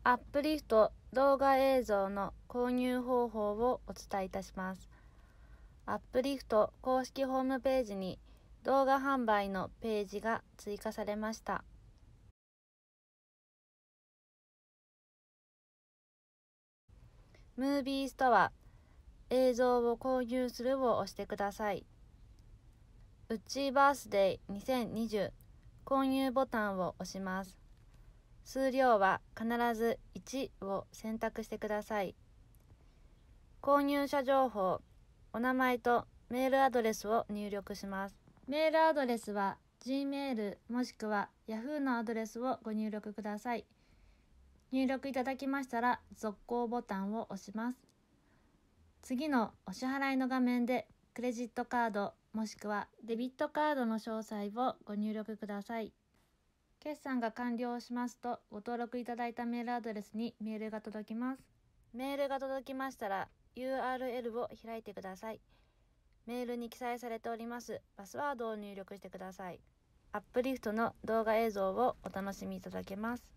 アップリフト動画映像の購入方法をお伝えいたします。アップリフト公式ホームページに動画販売のページが追加されました。ムービーストア映像を購入するを押してください。ウッチーバースデー2020購入ボタンを押します。数量は必ず1を選択してください。購入者情報、お名前とメールアドレスを入力します。メールアドレスは Gmail もしくは Yahoo のアドレスをご入力ください。入力いただきましたら続行ボタンを押します。次のお支払いの画面でクレジットカードもしくはデビットカードの詳細をご入力ください。決算が完了しますとご登録いただいたメールアドレスにメールが届きます。メールが届きましたら URL を開いてください。メールに記載されておりますパスワードを入力してください。アップリフトの動画映像をお楽しみいただけます。